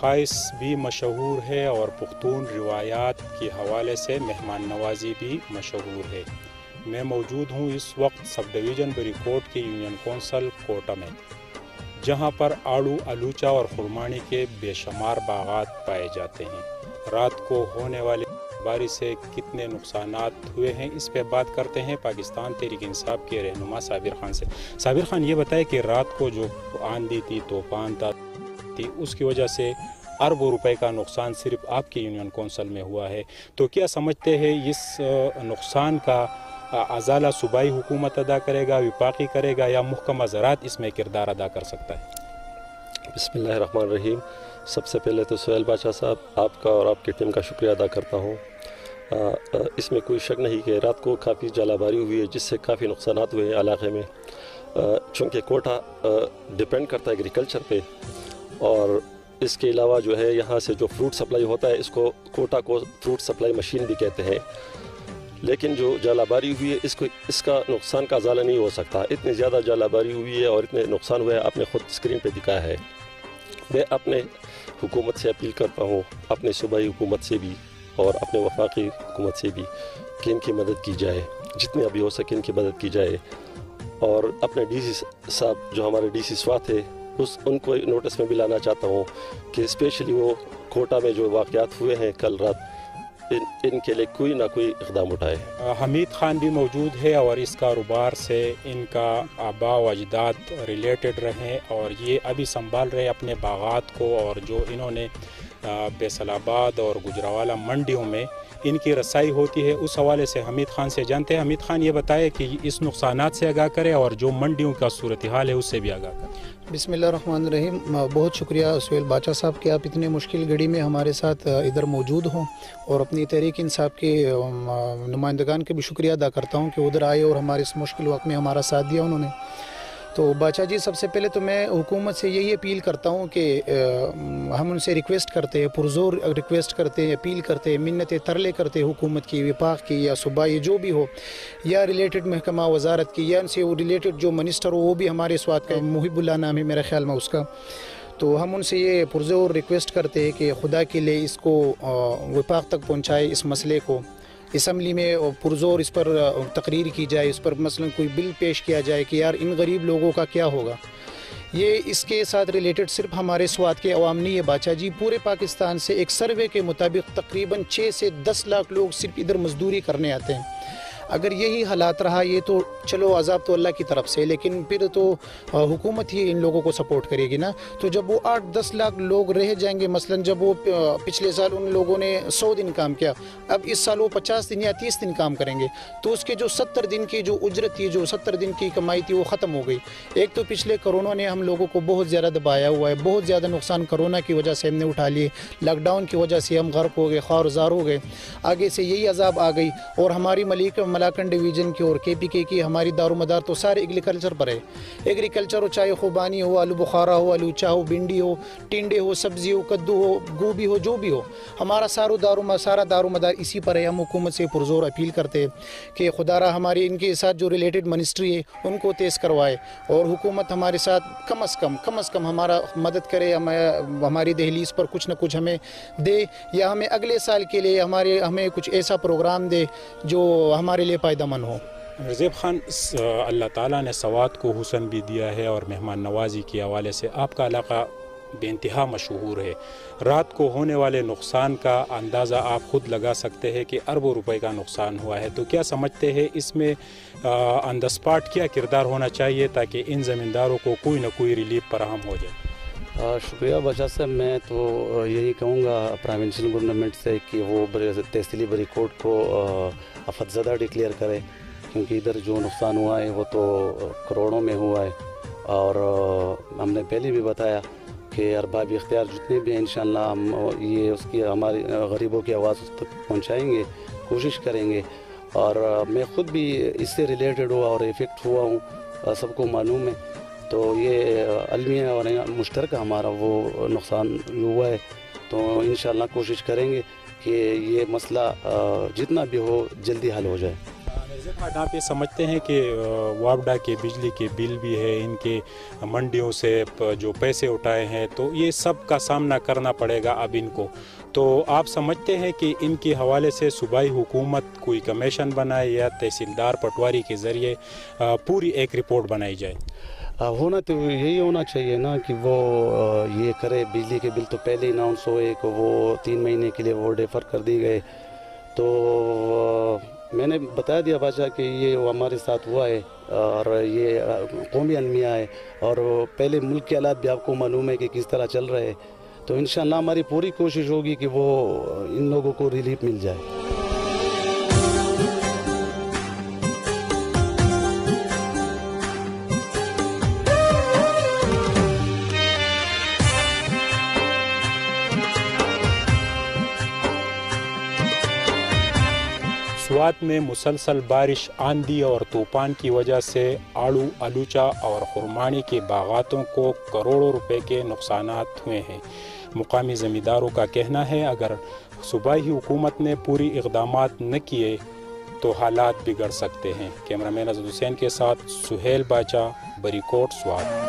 خاص بھی مشہور ہے اور پختون روایات کے حوالے سے مہمان نوازی بھی مشہور ہے۔ میں موجود ہوں اس وقت سب ڈویژن بری کوٹ کے یونین کونسل کوٹا میں، جہاں پر آڑو، آلوچہ اور خرمانی کے بے شمار باغات پائے جاتے ہیں۔ رات کو ہونے والی بارش سے کتنے نقصانات ہوئے ہیں، اس پہ بات کرتے ہیں پاکستان تحریک انصاف کے رہنما صابر خان سے۔ صابر خان، یہ بتائے کہ رات کو جو آندھی تھی، طوفان تھا، اس کی وجہ سے اربوں روپے کا نقصان صرف آپ کے یونین کونسل میں ہوا ہے، تو کیا سمجھتے ہیں اس نقصان کا ازالہ صوبائی حکومت ادا کرے گا، وفاقی کرے گا، یا محکمہ زراعت اس میں کردار ادا کر سکتا ہے؟ بسم اللہ الرحمن الرحیم۔ سب سے پہلے تو سہیل بادشاہ صاحب، آپ کا اور آپ کی ٹیم کا شکریہ ادا کرتا ہوں۔ اس میں کوئی شک نہیں کہ رات کو کافی جالہ باری ہوئی ہے، جس سے کافی نقصانات ہوئے ہیں علاقے میں، چونکہ کوٹا ڈیپینڈ کرتا ہے ایگریکلچر پہ، اور اس کے علاوہ جو ہے یہاں سے جو فروٹ سپلائی ہوتا ہے، اس کو کوٹا کو فروٹ سپلائی مشین بھی کہتے ہیں، لیکن جو جالہ باری ہوئی ہے اس کا نقصان کا ازالہ نہیں ہو سکتا۔ اتنی زیادہ جالہ باری ہوئی ہے اور اتنے نقصان ہوئے ہیں، آپ نے خود اسکرین پہ دکھایا ہے۔ میں اپنے حکومت سے اپیل کرتا ہوں، اپنے صوبائی حکومت سے بھی اور اپنے وفاقی حکومت سے بھی، کہ ان کی مدد کی جائے، جتنے ابھی ہو سکے ان کی مدد کی جائے، اور اپنے ڈی سی صاحب جو ہمارے ڈی سی سوات ہے ان کو نوٹس میں بھی لانا چاہتا ہوں کہ اسپیشلی وہ کوٹا میں جو واقعات ہوئے ہیں کل رات، ان کے لیے کوئی نہ کوئی اقدام اٹھائے۔ حمید خان بھی موجود ہے اور اس کاروبار سے ان کا آباء و اجداد ریلیٹڈ رہے اور یہ ابھی سنبھال رہے اپنے باغات کو، اور جو انہوں نے فیصل آباد اور گجراوالا منڈیوں میں ان کی رسائی ہوتی ہے، اس حوالے سے حمید خان سے جانتے ہیں۔ حمید خان، یہ بتائے کہ اس نقصانات سے آگاہ کرے اور جو منڈیوں کا صورتحال ہے اس سے بھی آگاہ کرے۔ بسم اللہ الرحمن الرحیم۔ بہت شکریہ سہیل بادشاہ صاحب کہ آپ اتنے مشکل گھڑی میں ہمارے ساتھ ادھر موجود ہوں، اور اپنی تحریک انصاف کے نمائندگان کے بھی شکریہ ادا کرتا ہوں کہ ادھر آئے اور ہمارے اس مشکل وقت میں ہمارا ساتھ دیا انہوں نے۔ تو بادشاہ جی، سب سے پہلے تو میں حکومت سے یہی اپیل کرتا ہوں کہ ہم ان سے ریکویسٹ کرتے ہیں، پرزور ریکویسٹ کرتے ہیں، اپیل کرتے ہیں، منتیں ترلے کرتے ہیں حکومت کی، وفاق کی یا صوبائی جو بھی ہو، یا ریلیٹڈ محکمہ وزارت کی، یا ان سے وہ ریلیٹڈ جو منسٹر ہو، وہ بھی ہمارے سوات کا محب اللہ نام ہے میرے خیال میں اس کا، تو ہم ان سے یہ پرزور ریکویسٹ کرتے ہیں کہ خدا کے لیے اس کو وفاق تک پہنچائے، اس مسئلے کو اسمبلی میں پرزور اس پر تقریر کی جائے، اس پر مثلا کوئی بل پیش کیا جائے کہ یار ان غریب لوگوں کا کیا ہوگا۔ یہ اس کے ساتھ ریلیٹڈ صرف ہمارے سوات کے عوام نہیں ہے بادشاہ جی، پورے پاکستان سے ایک سروے کے مطابق تقریباً 6 سے 10 لاکھ لوگ صرف ادھر مزدوری کرنے آتے ہیں۔ اگر یہی حالات رہا، یہ تو چلو عذاب تو اللہ کی طرف سے، لیکن پھر تو حکومت ہی ان لوگوں کو سپورٹ کرے گی نا۔ تو جب وہ 8-10 لاکھ لوگ رہ جائیں گے، مثلا جب وہ پچھلے سال ان لوگوں نے 100 دن کام کیا، اب اس سال وہ 50 دن یا 30 دن کام کریں گے، تو اس کے جو 70 دن کی جو اجرت تھی، جو 70 دن کی کمائی تھی، وہ ختم ہو گئی۔ ایک تو پچھلے کرونا نے ہم لوگوں کو بہت زیادہ دبایا ہوا ہے، بہت زیادہ نقصان کرونا کی وجہ سے ہم نے اٹھا لیے، لاک ڈاؤن کی وجہ سے ہم غرق ہو گئے، خوار زار ہو گئے، آگے سے یہی عذاب آ گئی، اور ہماری ملاکنڈ ڈویژن کی اور کے پی کے کی ہماری دار و مدار تو سارے ایگریکلچر پر ہے۔ ایگریکلچر ہو، چاہے خوبانی ہو، آلو بخارا ہو، آلوچہ ہو، بھنڈی ہو، ٹنڈے ہو، سبزی ہو، کدو ہو، گوبھی ہو، جو بھی ہو، ہمارا سارا دار و مدار اسی پر ہے۔ ہم حکومت سے پرزور اپیل کرتے ہیں کہ خدا را ہماری ان کے ساتھ جو ریلیٹڈ منسٹری ہے ان کو تیز کروائے، اور حکومت ہمارے ساتھ کم از کم ہمارا مدد کرے، ہماری دہلیز پر کچھ نہ کچھ ہمیں دے، یا ہمیں اگلے سال کے لیے ہمیں کچھ ایسا پروگرام دے جو ہمارے لیے فائدہ مند ہو۔ رضیب خان، اللہ تعالیٰ نے سوات کو حسن بھی دیا ہے اور مہمان نوازی کے حوالے سے آپ کا علاقہ بے انتہا مشہور ہے۔ رات کو ہونے والے نقصان کا اندازہ آپ خود لگا سکتے ہیں کہ اربوں روپے کا نقصان ہوا ہے، تو کیا سمجھتے ہیں اس میں آن دا اسپاٹ کیا کردار ہونا چاہیے تاکہ ان زمینداروں کو کوئی نہ کوئی ریلیف فراہم ہو جائے؟ شکریہ بادشاہ صاحب، میں تو یہی کہوں گا پروونشل گورنمنٹ سے کہ وہ تحصیلی بری کوٹ کو آفت زدہ ڈکلیئر کرے، کیونکہ ادھر جو نقصان ہوا ہے وہ تو کروڑوں میں ہوا ہے، اور ہم نے پہلے بھی بتایا کہ ارباب اختیار جتنے بھی ہیں انشاءاللہ ہم یہ اس کی ہماری غریبوں کی آواز اس تک پہنچائیں گے، کوشش کریں گے، اور میں خود بھی اس سے ریلیٹڈ ہوا اور افیکٹ ہوا ہوں، سب کو معلوم ہے، تو یہ المیہ اور مشترکہ ہمارا وہ نقصان ہوا ہے، تو انشاءاللہ کوشش کریں گے کہ یہ مسئلہ جتنا بھی ہو جلدی حل ہو جائے۔ आप ये समझते हैं कि वापडा के बिजली के बिल भी है, इनके मंडियों से जो पैसे उठाए हैं, तो ये सब का सामना करना पड़ेगा अब इनको। तो आप समझते हैं कि इनके हवाले से सूबाई हुकूमत कोई कमीशन बनाए या तहसीलदार पटवारी के ज़रिए पूरी एक रिपोर्ट बनाई जाए? होना तो यही होना चाहिए ना कि वो ये करे। बिजली के बिल तो पहले ही अनाउंस हुए कि वो 3 महीने के लिए वो डेफर कर दी गए। तो मैंने बता दिया बादशाह कि ये हमारे साथ हुआ है और ये कौमी अलमिया है, और पहले मुल्क के हालात भी आपको मालूम है कि किस तरह चल रहे हैं। तो इंशाअल्लाह हमारी पूरी कोशिश होगी कि वो इन लोगों को रिलीफ मिल जाए। स्वात में मुसलसल बारिश, आंधी और तूफान की वजह से आड़ू, आलूचा और खुरमानी के बागातों को करोड़ों रुपए के नुकसानात हुए हैं। मुकामी ज़मींदारों का कहना है अगर सूबाई हुकूमत ने पूरी इक़दामात न किए तो हालात बिगड़ सकते हैं। कैमरामैन अज़द हुसैन के साथ सुहेल बाचा, बरीकोट, स्वात।